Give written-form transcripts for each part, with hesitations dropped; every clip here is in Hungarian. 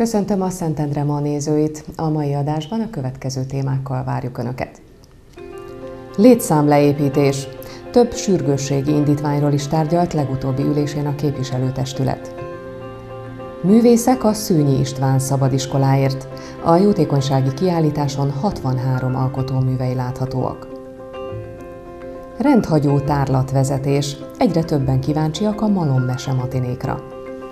Köszöntöm a Szentendre Ma nézőit! A mai adásban a következő témákkal várjuk Önöket. Létszámleépítés. Több sürgősségi indítványról is tárgyalt legutóbbi ülésén a képviselőtestület. Művészek a Szőnyi István szabadiskoláért. A jótékonysági kiállításon 63 alkotóművei láthatóak. Rendhagyó tárlatvezetés. Egyre többen kíváncsiak a malommese matinékra.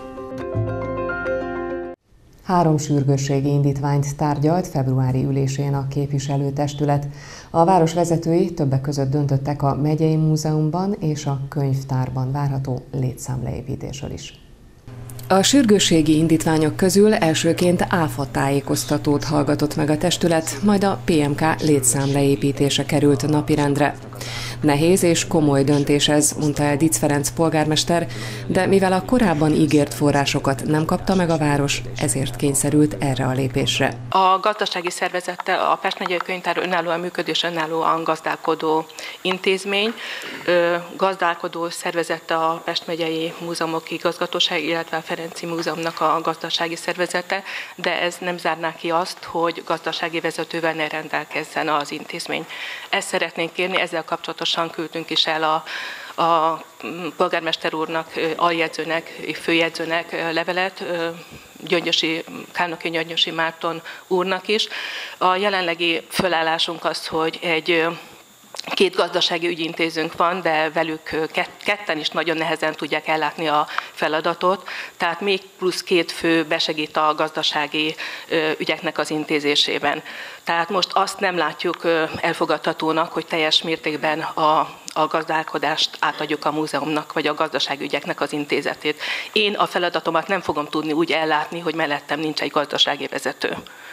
3 sürgősségi indítványt tárgyalt februári ülésén a képviselőtestület. A város vezetői többek között döntöttek a megyei múzeumban és a könyvtárban várható létszámleépítésről is. A sürgősségi indítványok közül elsőként ÁFA tájékoztatót hallgatott meg a testület, majd a PMK létszámleépítése került napirendre. Nehéz és komoly döntés ez, mondta el Dietz Ferenc polgármester, de mivel a korábban ígért forrásokat nem kapta meg a város, ezért kényszerült erre a lépésre. A gazdasági szervezettel a Pest megyei könyvtár önállóan működő és önállóan gazdálkodó intézmény. Gazdálkodó szervezete a Pest megyei múzeumok igazgatóság, illetve a Ferenci Múzeumnak a gazdasági szervezete, de ez nem zárná ki azt, hogy gazdasági vezetővel ne rendelkezzen az intézmény. Ezt szeretnénk kérni, ezzel kapcsolatosan küldtünk is el a polgármester úrnak, aljegyzőnek, főjegyzőnek levelet, Kálnoki Gyöngyösi Márton úrnak is. A jelenlegi fölállásunk az, hogy 2 gazdasági ügyintézőnk van, de velük ketten is nagyon nehezen tudják ellátni a feladatot, tehát még plusz 2 fő besegít a gazdasági ügyeknek az intézésében. Tehát most azt nem látjuk elfogadhatónak, hogy teljes mértékben a gazdálkodást átadjuk a múzeumnak, vagy a gazdasági ügyeknek az intézetét. Én a feladatomat nem fogom tudni úgy ellátni, hogy mellettem nincs egy gazdasági vezető.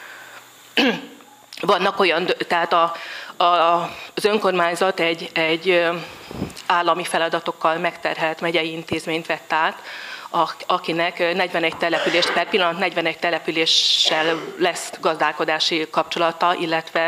Vannak olyan, tehát az önkormányzat egy állami feladatokkal megterhelt megyei intézményt vett át, akinek 41 település, per pillanat 41 településsel lesz gazdálkodási kapcsolata, illetve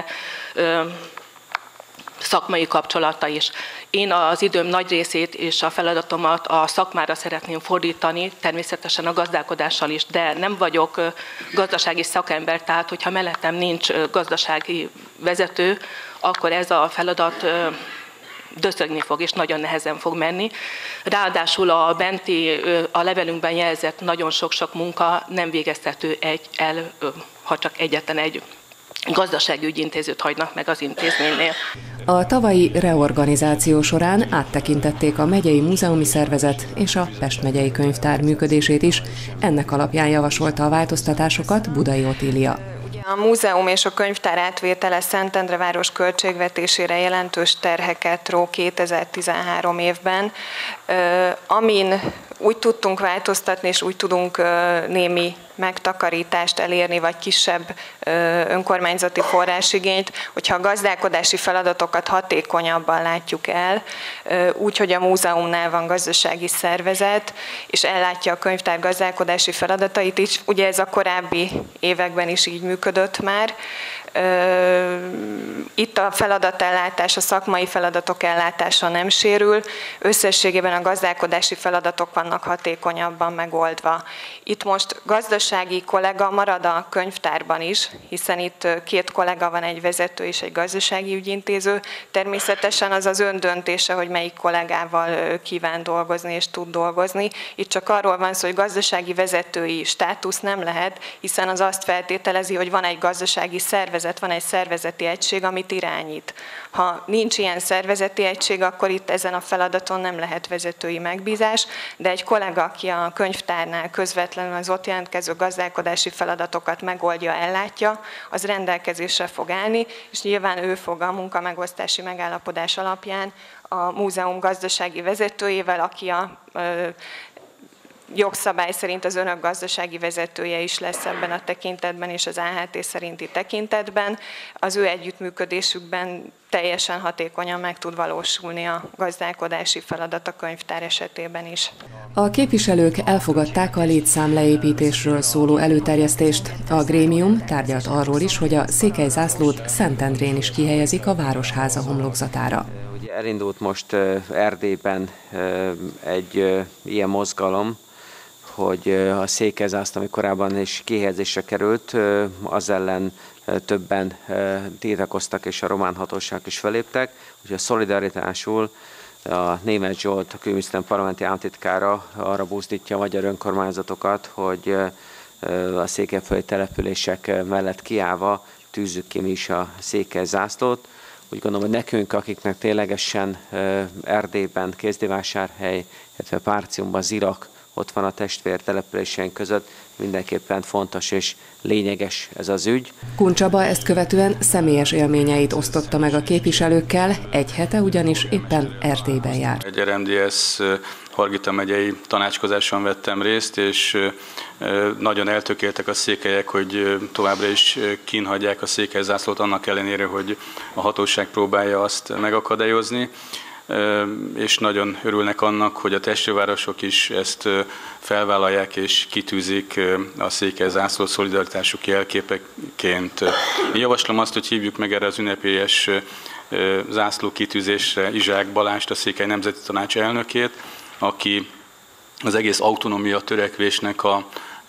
szakmai kapcsolata is. Én az időm nagy részét és a feladatomat a szakmára szeretném fordítani, természetesen a gazdálkodással is, de nem vagyok gazdasági szakember, tehát hogyha mellettem nincs gazdasági vezető, akkor ez a feladat döszögni fog, és nagyon nehezen fog menni. Ráadásul a levelünkben jelzett nagyon sok-sok munka nem végeztető ha csak egyetlen egy gazdasági ügyintézőt hagynak meg az intézménynél. A tavalyi reorganizáció során áttekintették a megyei múzeumi szervezet és a Pest megyei könyvtár működését is. Ennek alapján javasolta a változtatásokat Budai Otília. A múzeum és a könyvtár átvétele Szentendre város költségvetésére jelentős terheket ró 2013 évben, amin úgy tudtunk változtatni, és úgy tudunk némi megtakarítást elérni, vagy kisebb önkormányzati forrásigényt, hogyha a gazdálkodási feladatokat hatékonyabban látjuk el, úgy, hogy a múzeumnál van gazdasági szervezet, és ellátja a könyvtár gazdálkodási feladatait is. Ugye ez a korábbi években is így működött már. Itt a feladatellátás, a szakmai feladatok ellátása nem sérül, összességében a gazdálkodási feladatok vannak hatékonyabban megoldva. Itt most gazdasági kollega marad a könyvtárban is, hiszen itt 2 kollega van, egy vezető és egy gazdasági ügyintéző. Természetesen az az ön döntése, hogy melyik kollégával kíván dolgozni és tud dolgozni. Itt csak arról van szó, hogy gazdasági vezetői státusz nem lehet, hiszen az azt feltételezi, hogy van egy gazdasági szervezet, van egy szervezeti egység, amit irányít. Ha nincs ilyen szervezeti egység, akkor itt ezen a feladaton nem lehet vezetői megbízás, de egy kollega, aki a könyvtárnál közvetlenül az ott jelentkező gazdálkodási feladatokat megoldja, ellátja, az rendelkezésre fog állni, és nyilván ő fog a munkamegosztási megállapodás alapján a múzeum gazdasági vezetőjével, aki a jogszabály szerint az önök gazdasági vezetője is lesz ebben a tekintetben és az AHT szerinti tekintetben. Az ő együttműködésükben teljesen hatékonyan meg tud valósulni a gazdálkodási feladat a könyvtár esetében is. A képviselők elfogadták a létszámleépítésről szóló előterjesztést. A grémium tárgyalt arról is, hogy a székelyzászlót Szentendrén is kihelyezik a Városháza homlokzatára. Elindult most Erdélyben egy ilyen mozgalom, hogy a székelyzászló, ami korábban is kihelyezésre került, az ellen többen tiltakoztak, és a román hatóságok is feléptek, úgyhogy a szolidaritásul a Németh Zsolt, a külügyminiszter parlamenti államtitkára arra buzdítja a magyar önkormányzatokat, hogy a székelyföldi települések mellett kiállva tűzzük ki mi is a székelyzászlót. Úgy gondolom, hogy nekünk, akiknek ténylegesen Erdélyben, Kézdivásárhely, illetve Párciumban, Zirak, ott van a testvér településeink között, mindenképpen fontos és lényeges ez az ügy. Kuncsaba ezt követően személyes élményeit osztotta meg a képviselőkkel, egy hete ugyanis éppen Erdélyben jár. Egy RMDSZ Hargita megyei tanácskozáson vettem részt, és nagyon eltökéltek a székelyek, hogy továbbra is kínhagyják a székelyzászlót, annak ellenére, hogy a hatóság próbálja azt megakadályozni, és nagyon örülnek annak, hogy a testvérvárosok is ezt felvállalják és kitűzik a székelyzászlót szolidaritásuk jelképeként. Én javaslom azt, hogy hívjuk meg erre az ünnepélyes zászló kitűzésre Izsák Balást, a Székely Nemzeti Tanács elnökét, aki az egész autonómia törekvésnek a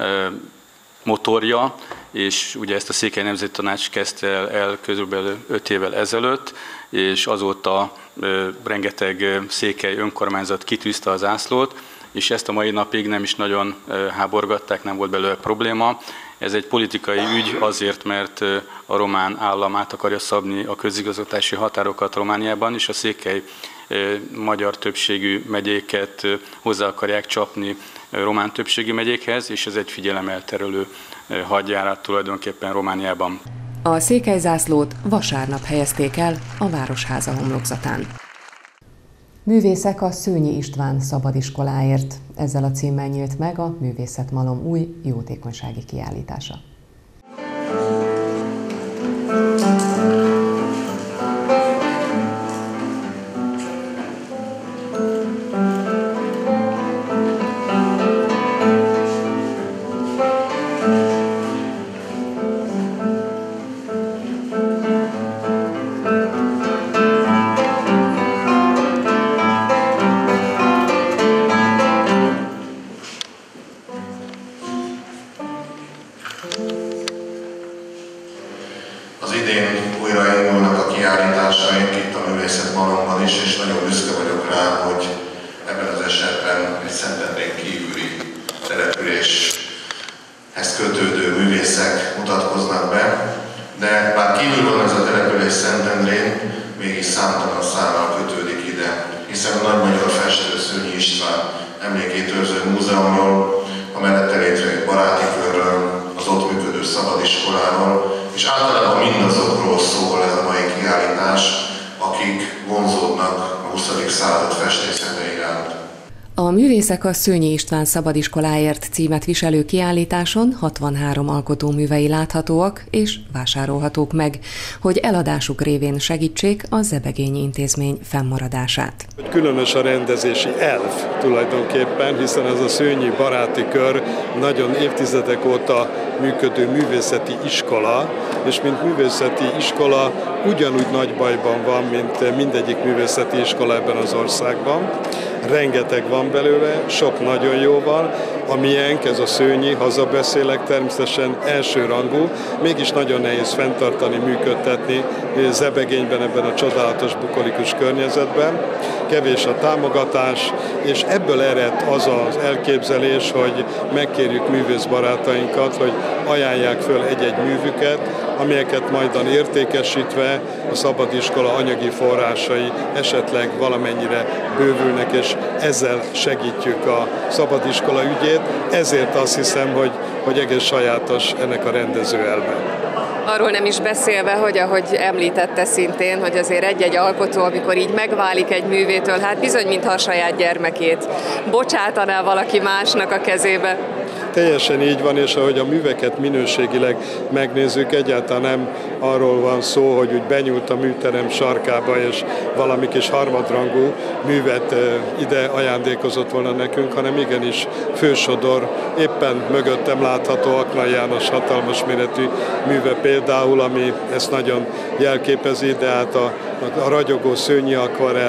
motorja, és ugye ezt a Székely Nemzeti Tanács kezdte el körülbelül 5 évvel ezelőtt, és azóta rengeteg székely önkormányzat kitűzte a zászlót, és ezt a mai napig nem is nagyon háborgatták, nem volt belőle probléma. Ez egy politikai ügy azért, mert a román állam át akarja szabni a közigazgatási határokat Romániában, és a székely magyar többségű megyéket hozzá akarják csapni román többségű megyékhez, és ez egy figyelemelterelő hadjárat tulajdonképpen Romániában. A székelyzászlót vasárnap helyezték el a Városháza homlokzatán. Művészek a Szőnyi István szabadiskoláért. Ezzel a címmel nyílt meg a Művészetmalom új jótékonysági kiállítása. Az idén újraindulnak a kiállításaink itt a Művészetmalomban is, és nagyon büszke vagyok rá, hogy ebben az esetben egy Szentendrén kívüli településhez kötődő művészek mutatkoznak be, de bár kívül van ez a település Szentendrén, mégis számtalan szállal kötődik ide, hiszen a nagymagyar festő Szőnyi István emlékét őrző múzeumról, a mellette létrejött baráti körről, az ott működő szabadiskoláról, és általában mindazokról szól ez a mai kiállítás, akik vonzódnak a 20. század festészete iránt. A Művészek a Szőnyi István szabadiskoláért címet viselő kiállításon 63 alkotóművei láthatóak és vásárolhatók meg, hogy eladásuk révén segítsék a Zebegényi Intézmény fennmaradását. Különös a rendezési elv tulajdonképpen, hiszen ez a Szőnyi baráti kör nagyon évtizedek óta működő művészeti iskola, és mint művészeti iskola ugyanúgy nagy bajban van, mint mindegyik művészeti iskola ebben az országban. Rengeteg van belőle, sok nagyon jó van. A miénk, ez a Szőnyi, hazabeszélek, természetesen elsőrangú, mégis nagyon nehéz fenntartani, működtetni Zebegényben, ebben a csodálatos bukolikus környezetben. Kevés a támogatás, és ebből ered az az elképzelés, hogy megkérjük művészbarátainkat, hogy ajánlják föl egy-egy művüket, amelyeket majdan értékesítve a szabadiskola anyagi forrásai esetleg valamennyire bővülnek, és ezzel segítjük a szabadiskola ügyét. Ezért azt hiszem, hogy egész sajátos ennek a rendező elve. Arról nem is beszélve, hogy ahogy említette szintén, hogy azért egy-egy alkotó, amikor így megválik egy művétől, hát bizony, mintha a saját gyermekét bocsátaná valaki másnak a kezébe. Teljesen így van, és ahogy a műveket minőségileg megnézzük, egyáltalán nem arról van szó, hogy úgy benyúlt a műterem sarkába, és valami kis harmadrangú művet ide ajándékozott volna nekünk, hanem igenis fősodor, éppen mögöttem látható Aknai János hatalmas méretű műve például, ami ezt nagyon jelképezi, de hát a ragyogó szőnyi akvarell,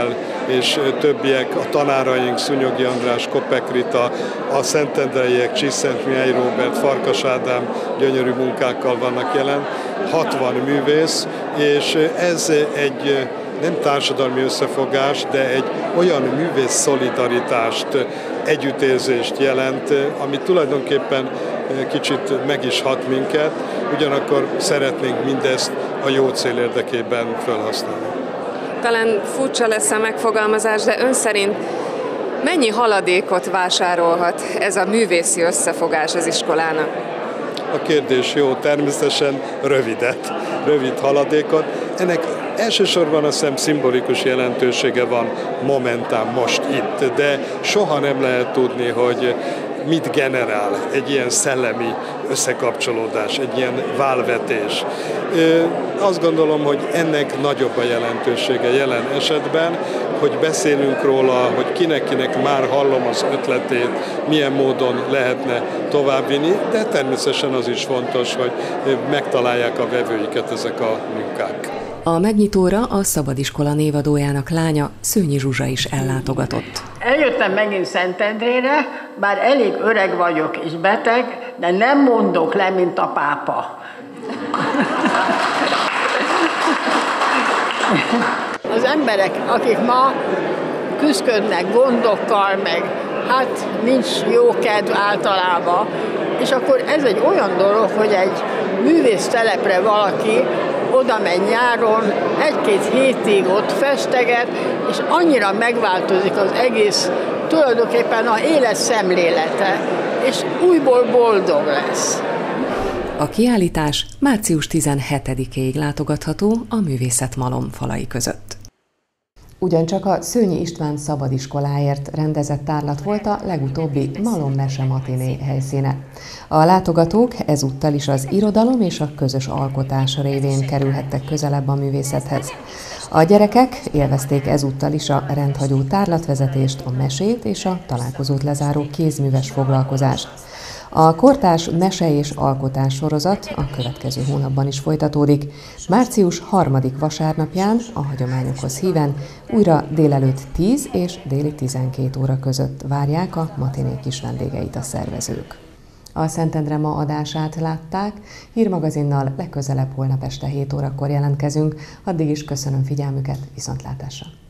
és többiek, a tanáraink, Szúnyogi András, Kopek Rita, a szentendreiek, Csiszent Mihály Róbert, Farkas Ádám gyönyörű munkákkal vannak jelen, 60 művész, és ez egy nem társadalmi összefogás, de egy olyan művész szolidaritást, együttérzést jelent, ami tulajdonképpen kicsit meg is hat minket, ugyanakkor szeretnénk mindezt a jó cél érdekében felhasználni. Talán furcsa lesz a megfogalmazás, de ön szerint mennyi haladékot vásárolhat ez a művészi összefogás az iskolának? A kérdés jó, természetesen rövid haladékot. Ennek elsősorban azt hiszem szimbolikus jelentősége van momentán most itt, de soha nem lehet tudni, hogy mit generál egy ilyen szellemi összekapcsolódás, egy ilyen válvetés. Azt gondolom, hogy ennek nagyobb a jelentősége jelen esetben, hogy beszélünk róla, hogy kinek már hallom az ötletét, milyen módon lehetne továbbvinni, de természetesen az is fontos, hogy megtalálják a vevőiket ezek a munkák. A megnyitóra a Szabadiskola névadójának lánya, Szőnyi Zsuzsa is ellátogatott. Eljöttem megint Szentendrére, bár elég öreg vagyok és beteg, de nem mondok le, mint a pápa. Az emberek, akik ma küzdködnek gondokkal, meg hát nincs jó kedv általában, és akkor ez egy olyan dolog, hogy egy művésztelepre valaki oda megy nyáron, egy-két hétig ott festeget, és annyira megváltozik az egész, tulajdonképpen az élet szemlélete, és újból boldog lesz. A kiállítás március 17-ig látogatható a Művészet Malom falai között. Ugyancsak a Szőnyi István Szabadiskoláért rendezett tárlat volt a legutóbbi Malom Mese matiné helyszíne. A látogatók ezúttal is az irodalom és a közös alkotás révén kerülhettek közelebb a művészethez. A gyerekek élvezték ezúttal is a rendhagyó tárlatvezetést, a mesét és a találkozót lezáró kézműves foglalkozást. A kortárs mese és alkotás sorozat a következő hónapban is folytatódik. Március 3. vasárnapján, a hagyományokhoz híven, újra délelőtt 10 és déli 12 óra között várják a matiné kis vendégeit a szervezők. A Szentendre ma adását látták, hírmagazinnal legközelebb holnap este 7 órakor jelentkezünk, addig is köszönöm figyelmüket, viszontlátásra!